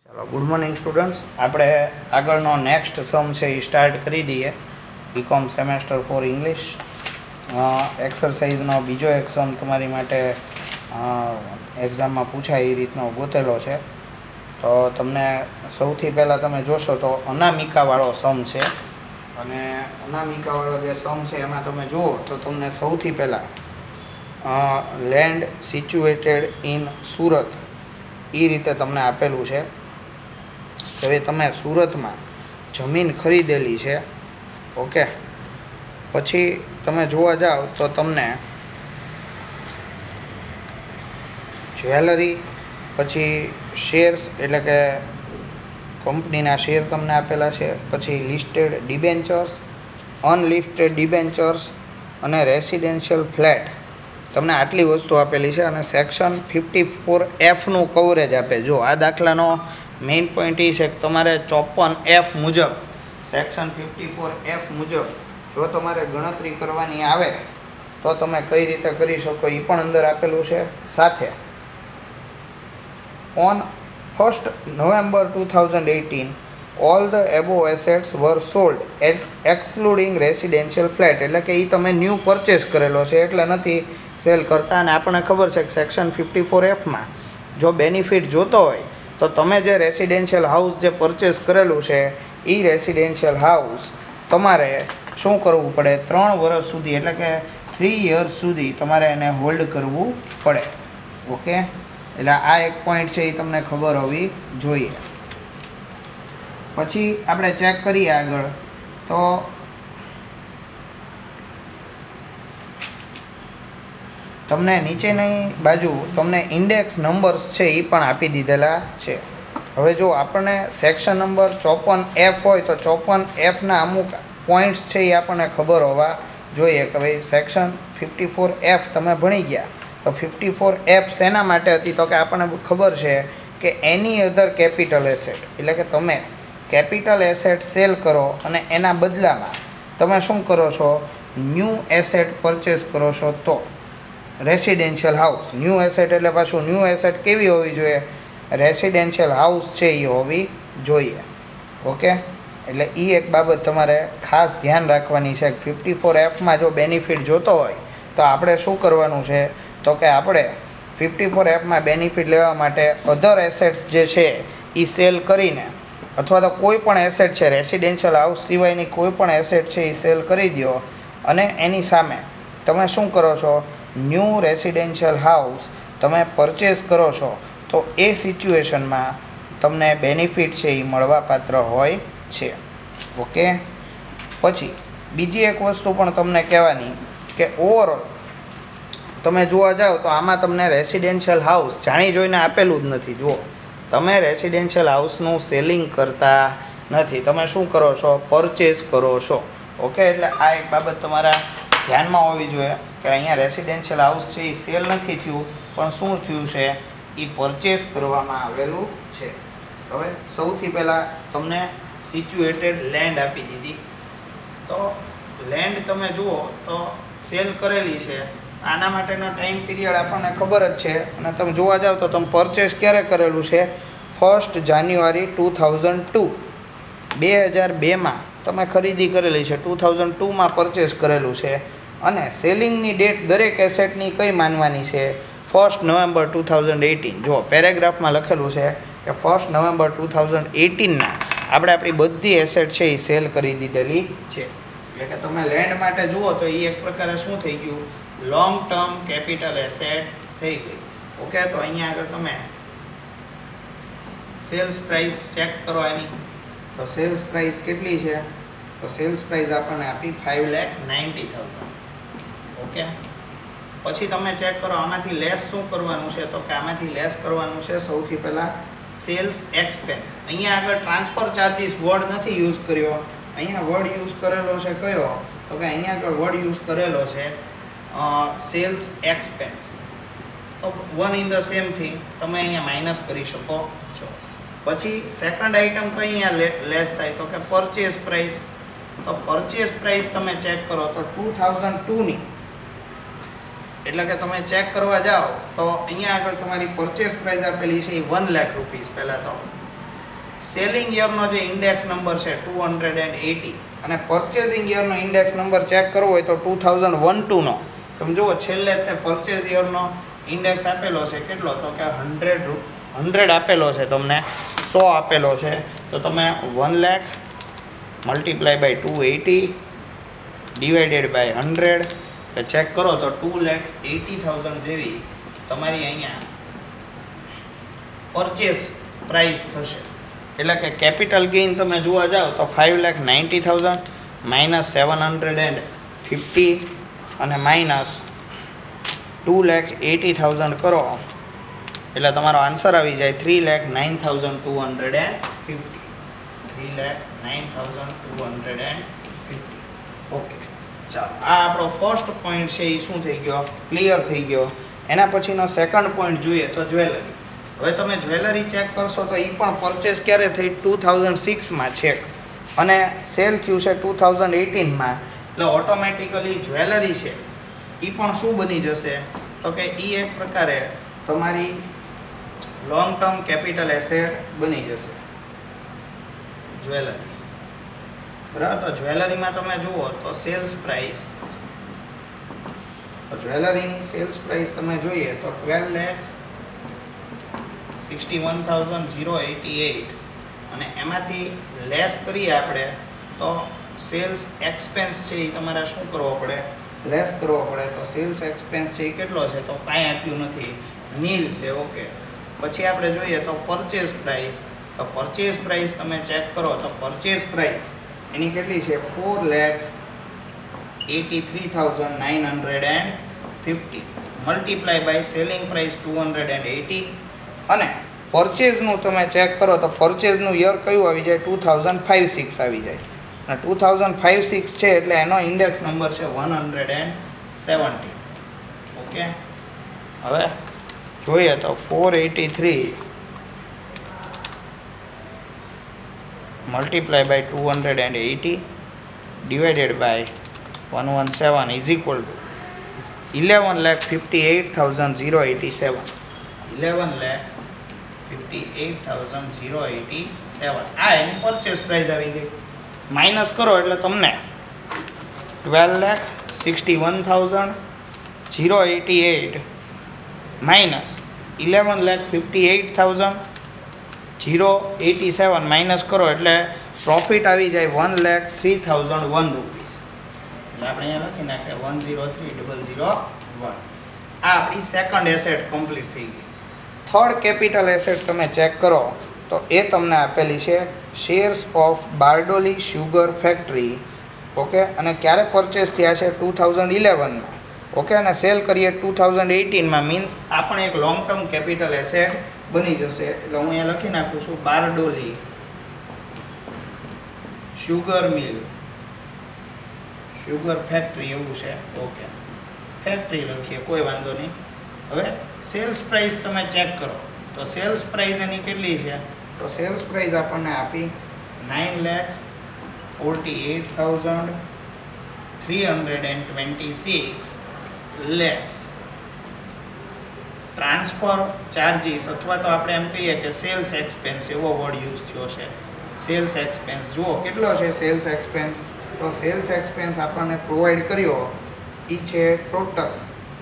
चलो good morning students. આપણે આગળનો નેક્સ્ટ સમ છે એ સ્ટાર્ટ કરી દઈએ। બીકોમ સેમેસ્ટર 4 ઇંગ્લિશ એક્સરસાઇઝનો બીજો એક સમ તમારી માટે એક્ઝામમાં પૂછાય એ રીતનો ગોતેલો છે। તો તમને સૌથી પહેલાં તમે જોશો તો અનામિકાવાળો સમ છે અને અનામિકાવાળો જે સમ છે એમાં તમે જુઓ તો તમને સૌથી પહેલાં લેન્ડ સિચ્યુએટેડ ઇન સુરત એ રીતે તમને આપેલું છે। હવે તમે સુરતમાં જમીન ખરીદેલી છે, ઓકે। પછી તમે જોવા જાઓ તો તમને જ્વેલરી, પછી શેર્સ એટલે કે કંપનીના શેર તમને આપેલા છે, પછી લિસ્ટેડ ડિબેન્ચર્સ, અનલિસ્ટેડ ડિબેન્ચર્સ અને રેસિડેન્શિયલ ફ્લેટ તમને આટલી વસ્તુ આપેલી છે અને સેક્શન 54Fનું કવરેજ આપે। જો આ દાખલાનો મેઇન પોઈન્ટ એ છે કે તમારે 54F મુજબ, સેક્શન 54F મુજબ જો તમારે ગણતરી કરવાની આવે તો તમે કઈ રીતે કરી શકો એ પણ અંદર આપેલું છે। સાથે on 1st November 2018 all the above assets were sold excluding residential flat એટલે કે એ તમે ન્યૂ પરચેસ કરેલો છે એટલે નથી સેલ કરતા। અને આપણને ખબર છે કે સેક્શન 54Fમાં જો બેનિફિટ જોતો હોય તો તમે જે રેસિડેન્શિયલ હાઉસ જે પરચેસ કરેલું છે એ રેસિડેન્શિયલ હાઉસ તમારે શું કરવું પડે, 3 વર્ષ સુધી એટલે કે 3 years સુધી તમારે એને હોલ્ડ કરવું પડે, ઓકે। એટલે આ એક પોઈન્ટ છે એ તમને ખબર હોવી જોઈએ। પછી આપણે ચેક કરીએ આગળ તો તમને નીચેની બાજુ તમને ઇન્ડેક્સ નંબર્સ છે એ પણ આપી દીધેલા છે। હવે જો આપણને સેક્શન નંબર 54F હોય તો 54Fના અમુક પોઈન્ટ્સ છે એ આપણને ખબર હોવા જોઈએ કે ભાઈ સેક્શન 54F તમે ભણી ગયા તો 54F શેના માટે હતી તો કે આપણને ખબર છે કે એની અધર કેપિટલ એસેટ એટલે કે તમે કેપિટલ એસેટ સેલ કરો અને એના બદલામાં તમે શું કરો છો, ન્યૂ એસેટ પરચેસ કરો છો તો રેસિડેન્શિયલ હાઉસ, ન્યૂ એસેટ એટલે પાછું ન્યૂ એસેટ કેવી હોવી જોઈએ, રેસિડેન્શિયલ હાઉસ છે એ હોવી જોઈએ, ઓકે। એટલે એ એક બાબત તમારે ખાસ ધ્યાન રાખવાની છે કે 54Fમાં જો બેનિફિટ જોતો હોય તો આપણે શું કરવાનું છે તો કે આપણે 54Fમાં બેનિફિટ લેવા માટે અધર એસેટ્સ જે છે એ સેલ કરીને અથવા તો કોઈ પણ એસેટ છે રેસિડેન્શિયલ હાઉસ સિવાયની કોઈ પણ એસેટ છે એ સેલ કરી દો અને એની સામે તમે શું કરો છો, ન્યૂ રેસિડેન્શિયલ હાઉસ તમે પરચેસ કરો છો તો એ સિચ્યુએશનમાં તમને બેનિફિટ છે એ મળવાપાત્ર હોય છે, ઓકે। પછી બીજી એક વસ્તુ પણ તમને કહેવાની કે ઓવરઓલ તમે જોવા જાઓ તો આમાં તમને રેસિડેન્શિયલ હાઉસ જાણી જોઈને આપેલું જ નથી। જુઓ તમે રેસિડેન્શિયલ હાઉસનું સેલિંગ કરતા નથી, તમે શું કરો છો, પરચેસ કરો છો, ઓકે। એટલે આ એક બાબત તમારા ધ્યાનમાં હોવી જોઈએ કે અહીંયા રેસિડેન્શિયલ હાઉસ છે એ સેલ નથી થયું પણ શું થયું છે એ પરચેસ કરવામાં આવેલું છે। હવે સૌથી પહેલાં તમને સિચ્યુએટેડ લેન્ડ આપી દીધી તો લેન્ડ તમે જુઓ તો સેલ કરેલી છે, આના માટેનો ટાઈમ પીરિયડ આપણને ખબર જ છે અને તમે જોવા જાઓ તો તમે પરચેસ ક્યારે કરેલું છે, 1st January 2002માં તમે ખરીદી કરેલી છે, 2002માં પરચેસ કરેલું છે અને સેલિંગની ડેટ દરેક એસેટની કઈ માનવાની છે, 1st November 2018। જો પેરેગ્રાફમાં લખેલું છે કે 1st November 2018ના આપણે આપણી બધી એસેટ છે એ સેલ કરી દીધેલી છે। એટલે કે તમે લેન્ડ માટે જુઓ તો એ એક પ્રકારે શું થઈ ગયું, લોંગ ટર્મ કેપિટલ એસેટ થઈ ગઈ, ઓકે। તો અહીંયા આગળ તમે સેલ્સ પ્રાઇસ ચેક કરો એની તો સેલ્સ પ્રાઇસ કેટલી છે તો સેલ્સ પ્રાઇસ આપણને આપી 5,90,000, ઓકે। પછી તમે ચેક કરો આમાંથી લેસ શું કરવાનું છે તો કે આમાંથી લેસ કરવાનું છે સૌથી પહેલાં સેલ્સ એક્સપેન્સ। અહીંયા આગળ ટ્રાન્સફર ચાર્જીસ વર્ડ નથી યુઝ કર્યો, અહીંયા વર્ડ યુઝ કરેલો છે કયો તો કે અહીંયા આગળ વર્ડ યુઝ કરેલો છે સેલ્સ એક્સપેન્સ। તો one in the same thing તમે અહીંયા માઇનસ કરી શકો છો। પછી સેકન્ડ આઇટમ કઈ અહીંયા લેસ થાય તો કે પરચેસ પ્રાઇસ, તો પરચેસ પ્રાઇસ તમે ચેક કરો તો 2002ની એટલે કે તમે ચેક કરવા જાઓ તો અહીંયા આગળ તમારી પરચેસ પ્રાઇસ આપેલી છે એ 1 લાખ રૂપીસ પહેલાં તો સેલિંગ યરનો જે ઇન્ડેક્સ નંબર છે 280 અને પરચેઝિંગ યરનો ઇન્ડેક્સ નંબર ચેક કરવો હોય તો 2012 નો તમે જુઓ છેલ્લે તે પરચેઝ યરનો ઇન્ડેક્સ આપેલો છે કેટલો તો કે 100 આપેલો છે તમને 100 આપેલો છે તો તમે 1 lakh multiply by 280 divided by 100 check કરો તો 2,80,000 જેવી તમારી અહીંયા પરચેસ પ્રાઇસ થશે. એટલે કે કેપિટલ ગેઇન તમે જોવા જાઓ તો 5,90,000 માઇનસ 750 અને માઇનસ 2,80,000 કરો એટલે તમારો આન્સર આવી જાય 3,09,250. 3,09,250. ઓકે, ચાલો આ આપણો ફર્સ્ટ પોઈન્ટ છે એ શું થઈ ગયો, ક્લિયર થઈ ગયો. એના પછીનો સેકન્ડ પોઈન્ટ જોઈએ તો જ્વેલરી. હવે તમે જ્વેલરી ચેક કરશો તો એ પણ પરચેસ ક્યારે થઈ 2006માં છે અને સેલ થયું છે 2018માં. એટલે ઓટોમેટિકલી જ્વેલરી છે એ પણ શું બની જશે તો કે એ એક પ્રકારે તમારી લોંગ ટર્મ કેપિટલ એસેટ બની જશે જ્વેલરી. બરાબર, તો જ્વેલરીમાં તમે જુઓ તો સેલ્સ પ્રાઇસ, તો જ્વેલરીની સેલ્સ પ્રાઇસ તમે જોઈએ તો 12,61,088 અને એમાંથી લેસ કરીએ આપણે તો સેલ્સ એક્સપેન્સ છે એ તમારે શું કરવો પડે, લેસ કરવો પડે. તો સેલ્સ એક્સપેન્સ છે એ કેટલો છે તો કાંઈ આપ્યું નથી, નીલ છે. ઓકે, પછી આપણે જોઈએ તો પરચેઝ પ્રાઇસ. તો પરચેઝ પ્રાઇસ તમે ચેક કરો તો પરચેઝ પ્રાઇસ એની કેટલી છે 4,83,950 મલ્ટીપ્લાય બાય સેલિંગ પ્રાઇસ 280 અને પરચેઝનું તમે ચેક કરો તો પરચેઝનું યર કયું આવી જાય 2005-06 આવી જાય અને 2005-06 છે એટલે એનો ઇન્ડેક્સ નંબર છે 170. ઓકે, હવે જોઈએ તો 483 multiply by 280 divided by 117 is equal to 11,58,087. 11,58,087 આ એની પરચેસ પ્રાઇસ આવી ગઈ. માઇનસ કરો એટલે તમને 12,61,088 માઇનસ 11,58,087 માઇનસ કરો એટલે પ્રોફિટ આવી જાય 1,03,001 રૂપીસ. એટલે આપણે અહીંયા લખી નાખીએ 103,001. આ આપણી સેકન્ડ એસેટ કમ્પ્લીટ થઈ ગઈ. થર્ડ કેપિટલ એસેટ તમે ચેક કરો તો એ તમને આપેલી છે shares of Bardoli sugar factory. Okay, અને ક્યારે પરચેસ થયા છે 2011માં. ઓકે, અને સેલ કરીએ 2018માં. મીન્સ આ પણ એક લોંગ ટર્મ કેપિટલ એસેટ બની જશે. એટલે હું અહીંયા લખી નાખું છું Bardoli sugar mill, sugar factory એવું છે. ઓકે, ફેક્ટરી લખીએ, કોઈ વાંધો નહીં. હવે સેલ્સ પ્રાઇસ તમે ચેક કરો તો સેલ્સ પ્રાઇસ એની કેટલી છે તો સેલ્સ પ્રાઇસ આપણને આપી 9,48,326 લેસ ટ્રાન્સફર ચાર્જીસ અથવા તો આપણે એમ કહીએ કે સેલ્સ એક્સપેન્સ, એવો વર્ડ યુઝ થયો છે. સેલ્સ એક્સપેન્સ જુઓ કેટલો છે સેલ્સ એક્સપેન્સ. તો સેલ્સ એક્સપેન્સ આપણને પ્રોવાઈડ કર્યો એ છે ટોટલ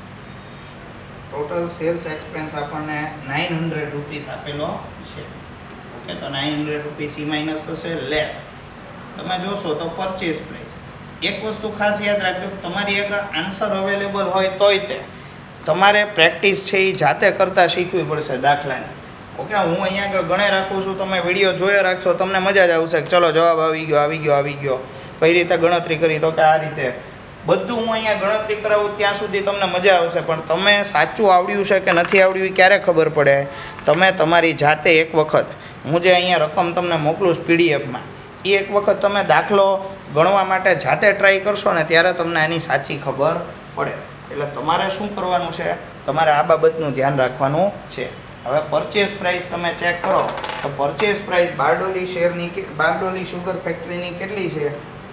સેલ્સ એક્સપેન્સ આપણને 900 રૂપીસ આપેલો છે. ઓકે, તો 900 રૂપીસ ઈ માઇનસ થશે લેસ. તમે જોશો તો પરચેસ પ્રાઇસ. એક વસ્તુ ખાસ યાદ રાખજો, તમારી આગળ આન્સર અવેલેબલ હોય તોય તે તમારે પ્રેક્ટિસ છે એ જાતે કરતાં શીખવી પડશે દાખલાની. ઓકે, હું અહીંયા આગળ ગણે રાખું છું, તમે વિડીયો જોયા રાખશો, તમને મજા જ આવશે કે ચલો જવાબ આવી ગયો, કઈ રીતે ગણતરી કરી તો કે આ રીતે બધું હું અહીંયા ગણતરી કરાવું ત્યાં સુધી તમને મજા આવશે. પણ તમે સાચું આવડ્યું છે કે નથી આવડ્યું એ ક્યારે ખબર પડે, તમે તમારી જાતે એક વખત, હું જે અહીંયા રકમ તમને મોકલું છું પીડીએફમાં, એ એક વખત તમે દાખલો ગણવા માટે જાતે ટ્રાય કરશો ને ત્યારે તમને એની સાચી ખબર પડે. એટલે તમારે શું કરવાનું છે, તમારે આ બાબતનું ધ્યાન રાખવાનું છે. હવે પરચેસ પ્રાઇસ તમે ચેક કરો તો પરચેસ પ્રાઇસ બારડોલી શેરની, બારડોલી શુગર ફેક્ટરીની કેટલી છે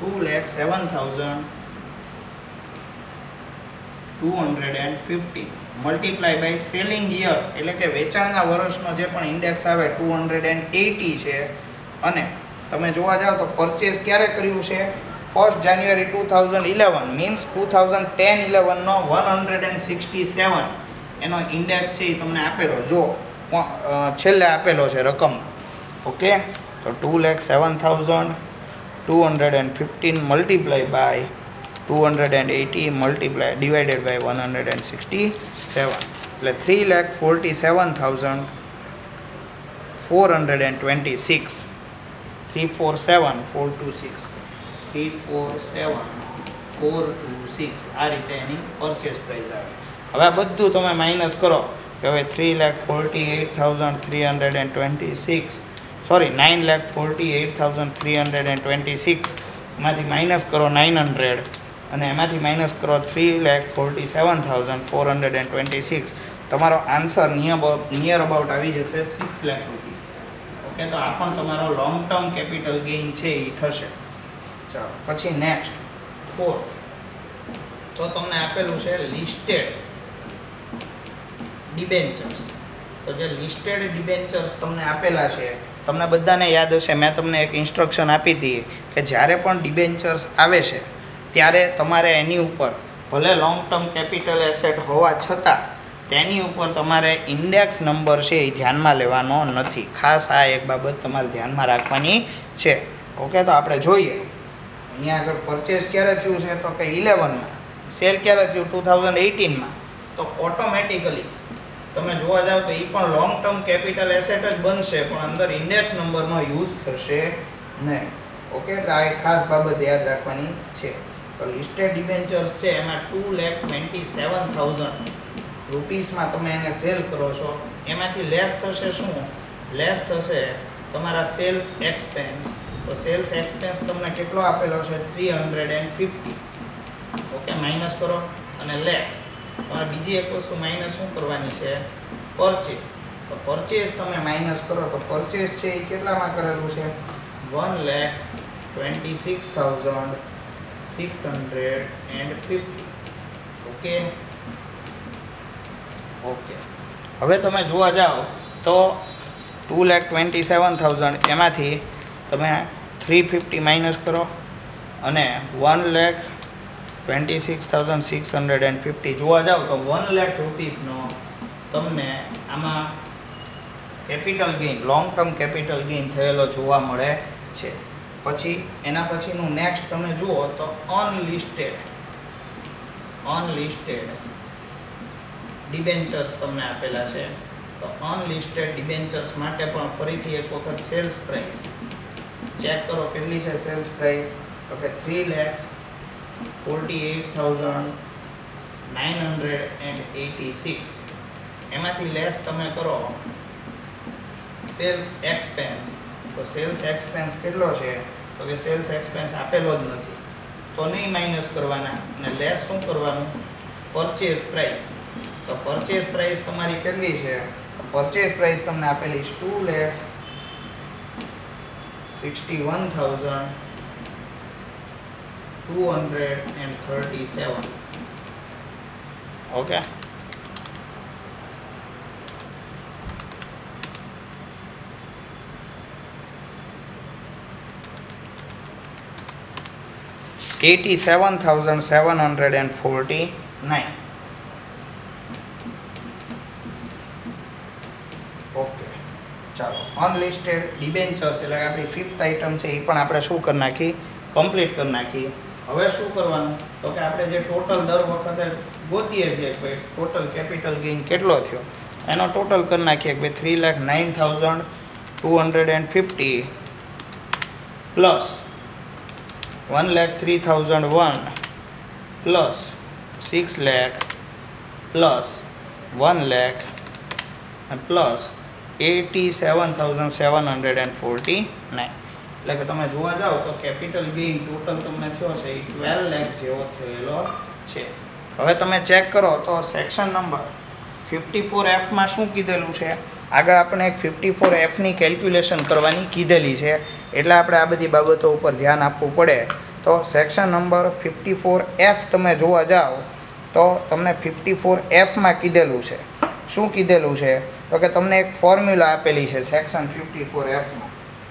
2,07,250 મલ્ટીપ્લાય બાય સેલિંગ યર એટલે કે વેચાણના વર્ષનો જે પણ ઇન્ડેક્સ આવે 280 છે અને તમે જોવા જાઓ તો પરચેસ ક્યારે કર્યું છે 1 જાન્યુઆરી 2011 મીન્સ 2010-11નો 167 એનો ઇન્ડેક્સ છે એ તમને આપેલો જો છેલ્લે આપેલો છે રકમ. ઓકે, તો 2,07,215 મલ્ટીપ્લાય બાય 280 ડિવાઇડેડ બાય 167 એટલે 3,47,426 347,426 347,426 આ રીતે એની પરચેસ પ્રાઇસ આવે. હવે આ બધું તમે માઇનસ કરો કે હવે 3,48,326 સોરી 9,48,326 એમાંથી માઇનસ કરો 900 અને એમાંથી માઇનસ કરો 3,47,426 તમારો આન્સર નિયર અબાઉટ આવી જશે 6 લાખ રૂપીસ. ઓકે, તો આ પણ તમારો લોંગ ટર્મ કેપિટલ ગેઇન છે એ થશે. ચાલો પછી નેક્સ્ટ ફોર્થ, તો તમને આપેલું છે લિસ્ટેડ ડિબેન્ચર્સ. તો જે લિસ્ટેડ ડિબેન્ચર્સ તમને આપેલા છે તમને બધાને યાદ હશે મેં તમને એક ઇન્સ્ટ્રક્શન આપી હતી કે જ્યારે પણ ડિબેન્ચર્સ આવે છે ત્યારે તમારે એની ઉપર ભલે લોંગ ટર્મ કેપિટલ એસેટ હોવા છતાં તેની ઉપર તમારે ઇન્ડેક્સ નંબર છે એ ધ્યાનમાં લેવાનો નથી. ખાસ આ એક બાબત તમારે ધ્યાનમાં રાખવાની છે. ઓકે, તો આપણે જોઈએ અહીંયા આગળ પરચેસ ક્યારે થયું છે તો કે 11માં, સેલ ક્યારે થયું 2018માં. તો ઓટોમેટિકલી તમે જોવા જાઓ તો એ પણ લોંગ ટર્મ કેપિટલ એસેટ જ બનશે પણ અંદર ઇન્ડેક્સ નંબરનો યુઝ થશે નહીં. ઓકે, એટલે આ એક ખાસ બાબત યાદ રાખવાની છે. તો લિસ્ટેડ ડિબેન્ચર્સ છે એમાં 2,27,000 રૂપીસમાં તમે એને સેલ કરો છો. એમાંથી લેસ થશે શું? લેસ થશે તમારા સેલ્સ એક્સપેન્સ. તો સેલ્સ એક્સપેન્સ તમને કેટલો આપેલો છે 350. ઓકે, માઇનસ કરો અને લેસ તમારે બીજી એક વસ્તુ માઇનસ શું કરવાની છે પરચેસ. તો પરચેસ તમે માઇનસ કરો તો પરચેસ છે એ કેટલામાં કરેલું છે 1,26,650. ઓકે ઓકે, હવે તમે જોવા જાઓ તો 2,27,000 એમાંથી તમે 350 માઇનસ કરો અને 1,26,650 જોવા જાઓ તો 1 લાખ રૂપીસનો તમને આમાં capital gain long term capital gain થયેલો જોવા મળે છે. પછી એના પછીનું નેક્સ્ટ તમે જુઓ તો અનલિસ્ટેડ ડિબેન્ચર્સ તમને આપેલા છે. તો અનલિસ્ટેડ ડિબેન્ચર્સ માટે પણ ફરીથી એક વખત સેલ્સ પ્રાઇસ ચેક કરો કેટલી છે સેલ્સ પ્રાઇસ તો કે 3,48,986. એમાંથી લેસ તમે કરો સેલ્સ એક્સપેન્સ. તો સેલ્સ એક્સપેન્સ કેટલો છે તો કે સેલ્સ એક્સપેન્સ આપેલો જ નથી તો નહીં માઇનસ કરવાના અને લેસ શું કરવાનું પરચેસ પ્રાઇસ. તો પરચેસ પ્રાઇસ તમારી કેટલી છે? પરચેસ પ્રાઇસ તમને આપેલી છે 2,61,237. ઓકે, $87,749. ઓકે, ચાલો અનલિસ્ટેડ ડિબેન્ચર્સ એટલે આપણી ફિફ્થ આઇટમ છે એ પણ આપણે શું કરી નાખી કમ્પ્લીટ કરી નાખી. હવે શું કરવાનું તો કે આપણે જે ટોટલ દર વખતે ગોતીએ છીએ કે ટોટલ કેપિટલ ગેઇન કેટલો થયો એનો ટોટલ કરી નાખીએ કે 3,09,250 plus 1,03,001 plus 6 lakh plus 1 lakh plus 87,749. એટલે કે તમે જોવા જાઓ તો કેપિટલ ગેઇન ટોટલ તમને થયો છે એ 12 લાખ જેવો થયેલો છે. હવે તમે ચેક કરો તો સેક્શન નંબર 54Fમાં શું કીધેલું છે? આગળ આપણે એક 54Fની કેલ્ક્યુલેશન કરવાની કીધેલી છે એટલે આપણે આ બધી બાબતો ઉપર ધ્યાન આપવું પડે. તો સેક્શન નંબર 54F તમે જોવા જાઓ તો તમને 54Fમાં કીધેલું છે. શું કીધેલું છે તો કે તમને એક ફોર્મ્યુલા આપેલી છે સેક્શન 54Fમાં.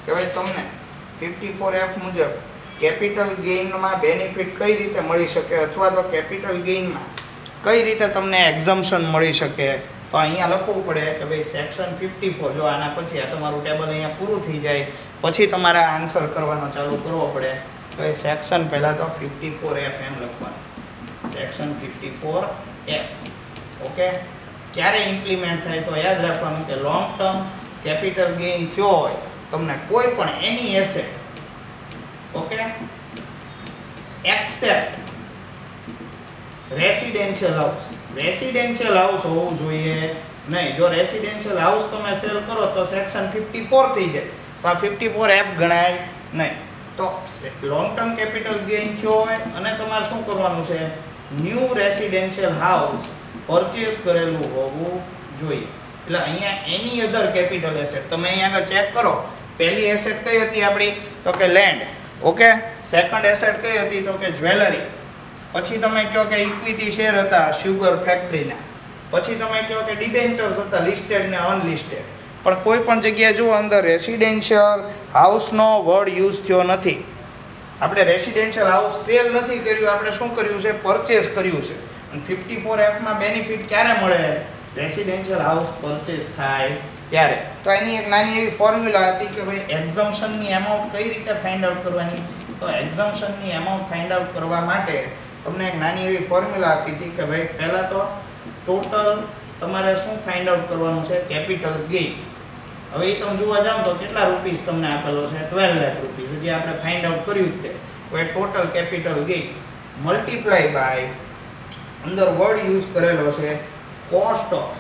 કે ભાઈ તમને 54F મુજબ કેપિટલ ગેઇનમાં બેનિફિટ કઈ રીતે મળી શકે અથવા તો કેપિટલ ગેઇનમાં કઈ રીતે તમને એક્ઝમ્પશન મળી શકે, તો અહીંયા લખવું પડે કે ભાઈ સેક્શન 54. જો આના પછી આ તમારું ટેબલ અહીંયા પૂરું થઈ જાય પછી તમારે આન્સર કરવાનો ચાલુ કરવો પડે. તો એ સેક્શન પહેલાં તો 54F એમ લખવાનું, સેક્શન 54F. ઓકે, ક્યારે ઇમ્પ્લિમેન્ટ થાય તો યાદ રાખવાનું કે લોંગ ટર્મ કેપિટલ ગેઇન થયો હોય તમને કોઈ પણ એની asset, okay, except residential house. Residential house હોવું જોઈએ નહીં. જો રેસિડેન્શિયલ હાઉસ તમે સેલ કરો તો સેક્શન 54 થઈ જાય, તો આ 54F ગણાય નહીં. તો લોંગ ટર્મ કેપિટલ ગેઇન થયો હોય અને તમારે શું કરવાનું છે, ન્યૂ રેસિડેન્શિયલ હાઉસ પરચેસ કરેલું હોવું જોઈએ. એટલે અહીંયા એની અધર કેપિટલ એસેટ તમે અહીંયા આગળ ચેક કરો. પહેલી એસેટ કઈ હતી આપણી, તો કે લેન્ડ. ઓકે, સેકન્ડ એસેટ કઈ હતી, તો કે જ્વેલરી. પછી તમે કહો કે ઇક્વિટી શેર હતા શુગર ફેક્ટરીના. પછી તમે કહો કે ડિબેન્ચર્સ હતા લિસ્ટેડ ને અનલિસ્ટેડ. પણ કોઈ પણ જગ્યાએ જુઓ અંદર રેસિડેન્શિયલ હાઉસનો વર્ડ યુઝ થયો નથી. આપણે રેસિડેન્શિયલ હાઉસ સેલ નથી કર્યું, આપણે શું કર્યું છે, પરચેસ કર્યું છે. અને 54Fમાં બેનિફિટ ક્યારે મળે, રેસિડેન્શિયલ હાઉસ પરચેસ થાય ત્યારે. તો એની એક નાની એવી ફોર્મ્યુલા હતી કે ભાઈ એક્ઝમ્પશનની એમાઉન્ટ કઈ રીતે ફાઇન્ડ આઉટ કરવાની. તો એક્ઝમ્પશનની એમાઉન્ટ ફાઇન્ડ આઉટ કરવા માટે તમને એક નાની એવી ફોર્મ્યુલા આપી હતી કે ભાઈ પહેલાં તો ટોટલ તમારે શું ફાઇન્ડ આઉટ કરવાનું છે, કેપિટલ ગેઇન. હવે એ તમે જોવા જાઓ તો કેટલા રૂપીસ તમને આપેલો છે, 12 લાખ રૂપીસ, જે આપણે ફાઇન્ડ આઉટ કર્યું જ તે. હવે total capital gain multiply by, અંદર વર્ડ યુઝ કરેલો છે cost of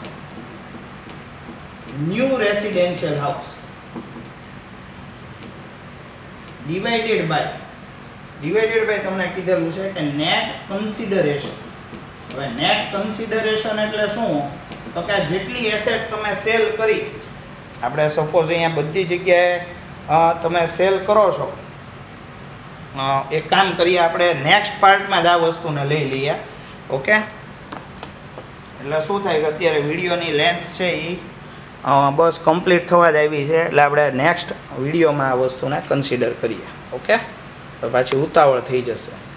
new residential house divided by તમને કીધેલું છે કે નેટ કન્સિડરેશન. હવે નેટ કન્સિડરેશન એટલે શું, તો કે જેટલી એસેટ તમે સેલ કરી, આપણે સપોઝ અહીંયા બધી જગ્યાએ તમે સેલ કરો છો. એક કામ કરીએ, આપણે નેક્સ્ટ પાર્ટમાં જ આ વસ્તુને લઈ લઈએ. ઓકે, એટલે શું થાય કે અત્યારે વિડીયોની લેન્થ છે એ બસ કમ્પ્લીટ થવા જ આવી છે, એટલે આપણે નેક્સ્ટ વિડીયોમાં આ વસ્તુને કન્સિડર કરીએ. ઓકે, તો પાછી ઉતાવળ થઈ જશે.